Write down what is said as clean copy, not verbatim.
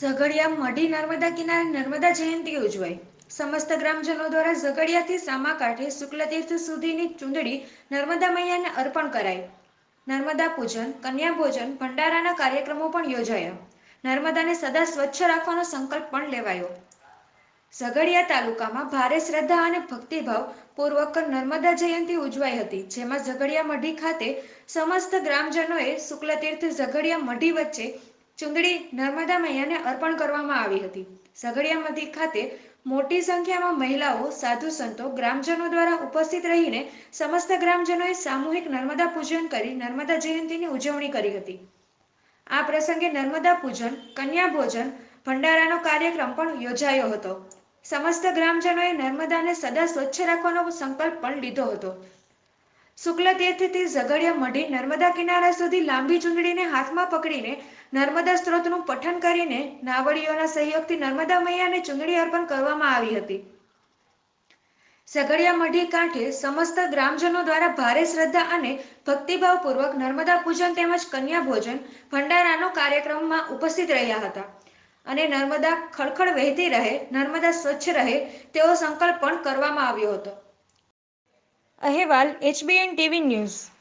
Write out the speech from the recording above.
ઝઘડિયા મઢી નર્મદા કિનારે નર્મદા જયંતિ ઉજવાઈ। સમસ્ત ગ્રામજનો દ્વારા ઝઘડિયાથી સામાકાંઠે શુક્લતીર્થ સુધીની ચૂંદડી નર્મદા મૈયાને અર્પણ કરાઈ। નર્મદા પૂજન, કન્યા ભોજન, ભંડારાના કાર્યક્રમો પણ યોજાયા। નર્મદાને સદા સ્વચ્છ રાખવાનો સંકલ્પ પણ લેવાયો। ઝઘડિયા તાલુકામાં ભારે શ્રદ્ધા અને ભક્તિભાવ પૂર્વક નર્મદા જયંતિ ઉજવાઈ હતી, જેમાં ઝઘડિયા મઢી ખાતે સમસ્ત ગ્રામજનોએ શુક્લતીર્થ ઝઘડિયા મઢી વચ્ચે ચૂંદડી નર્મદા મૈયાને અર્પણ કરવામાં આવી હતી। ઝઘડિયા મઢી ખાતે મોટી સંખ્યામાં મહિલાઓ, સાધુ સંતો, ગ્રામજનો દ્વારા ઉપસ્થિત રહીને સમસ્ત ગ્રામજનોએ સામૂહિક નર્મદા પૂજન કરી નર્મદા જયંતિની ઉજવણી કરી હતી। આ પ્રસંગે નર્મદા પૂજન, કન્યા ભોજન, ભંડારાનો કાર્યક્રમ પણ યોજાયો હતો। સમસ્ત ગ્રામજનોએ નર્મદાને સદા સ્વચ્છ રાખવાનો સંકલ્પ પણ લીધો હતો। શુક્લતીર્થથી ઝઘડિયા મઢી નર્મદા કિનારા સુધી લાંબી ચૂંદડીને હાથમાં પકડીને નર્મદા સ્ત્રોતનું પઠન કરીને નાવડીઓના સહયોગથી નર્મદા મૈયાને ચૂંદડી અર્પણ કરવામાં આવી હતી। ઝઘડિયા મઢી કાંઠે સમસ્ત ગ્રામજનો દ્વારા ભારે શ્રદ્ધા અને ભક્તિભાવપૂર્વક નર્મદા પૂજન તેમજ કન્યા ભોજન, ભંડારાનો કાર્યક્રમમાં ઉપસ્થિત રહ્યા હતા અને નર્મદા ખળખળ વહેતી રહે, નર્મદા સ્વચ્છ રહે તેવો સંકલ્પ પણ કરવામાં આવ્યો હતો। અહેવાલ HBN ટીવી ન્યૂઝ।